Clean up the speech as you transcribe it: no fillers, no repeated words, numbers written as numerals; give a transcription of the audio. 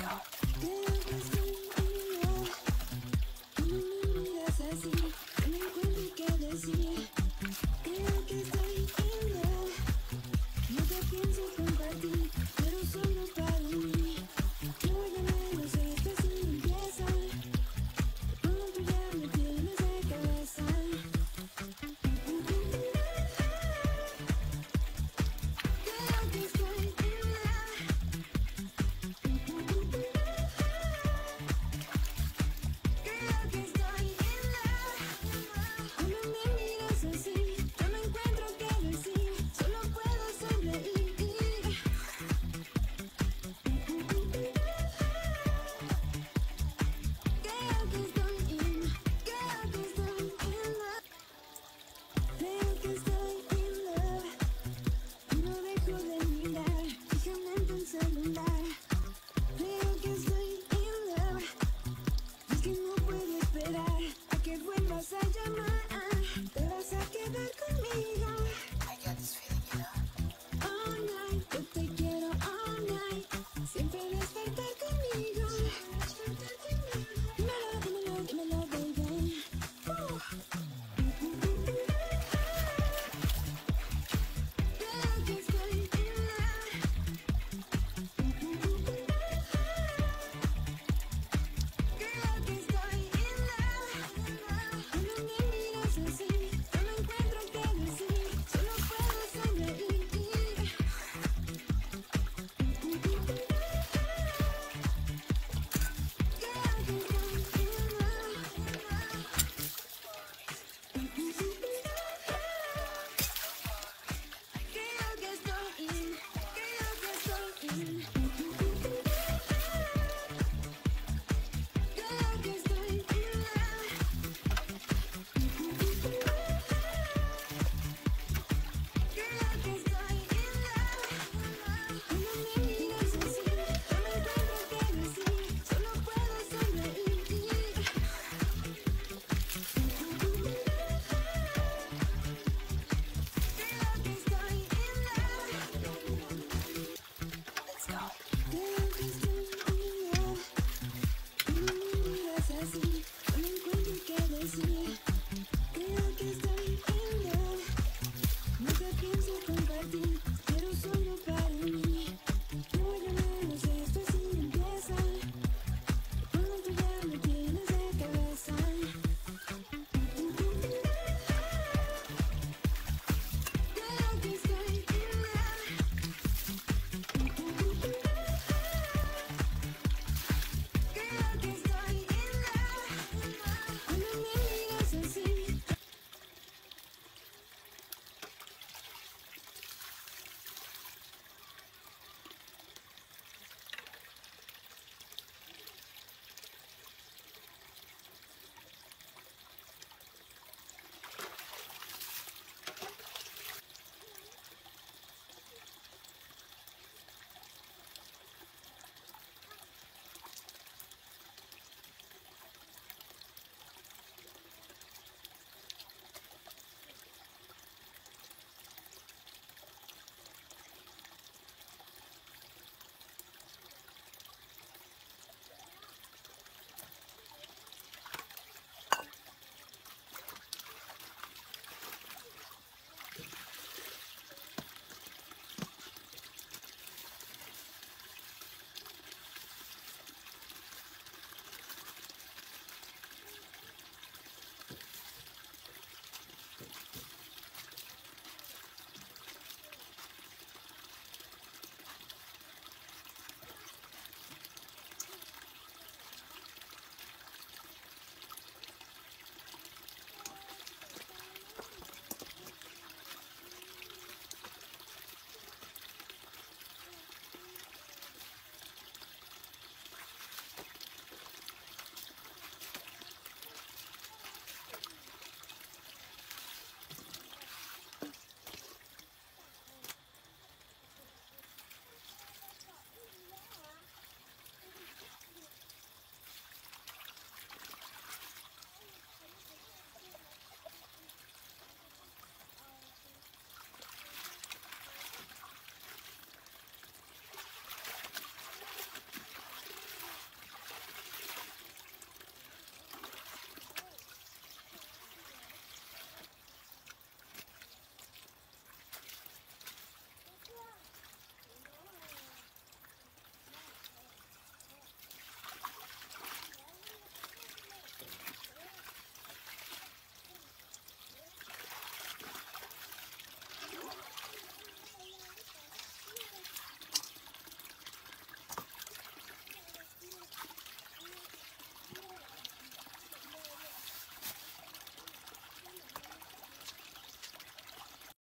Creo que estoy igual. Tú me miras así, no me encuentro qué decir. Creo que estoy igual. No te pienso compartir, pero solo para mí. Yo ya me lo sé, esto es una limpieza. Cuando tú ya me tienes de cabeza. Creo que estoy igual. Creo que estoy igual. Cuando me miras así, no me encuentro qué decir. Solo puedo sonreír. Creo que estoy in, creo que estoy in love. Creo que estoy in love. Y no dejo de mirar fijamente el celular. Creo que estoy in love. Es que no puedo esperar a que vuelvas a llamar. Te vas a quedar conmigo. All night, yo te quiero all night. Siempre despertar conmigo. Dímelo, dímelo, dímelo, baby. Creo que estoy in love. Creo que estoy in love. Cuando me miras así, no me encuentro qué decir. Solo puedo sonreír. Creo que estoy in love. Creo que estoy in, creo que estoy in. Creo que estoy in love. Creo que estoy in love. Cuando me miras así, no me encuentro qué decir. Solo puedo sonreír. Creo que estoy in love. Creo que estoy in love. Tú me miras así, no me encuentro qué decir. Creo que estoy in love. No te pienso compartir, pero solo para mí. Yo ya me lo sé,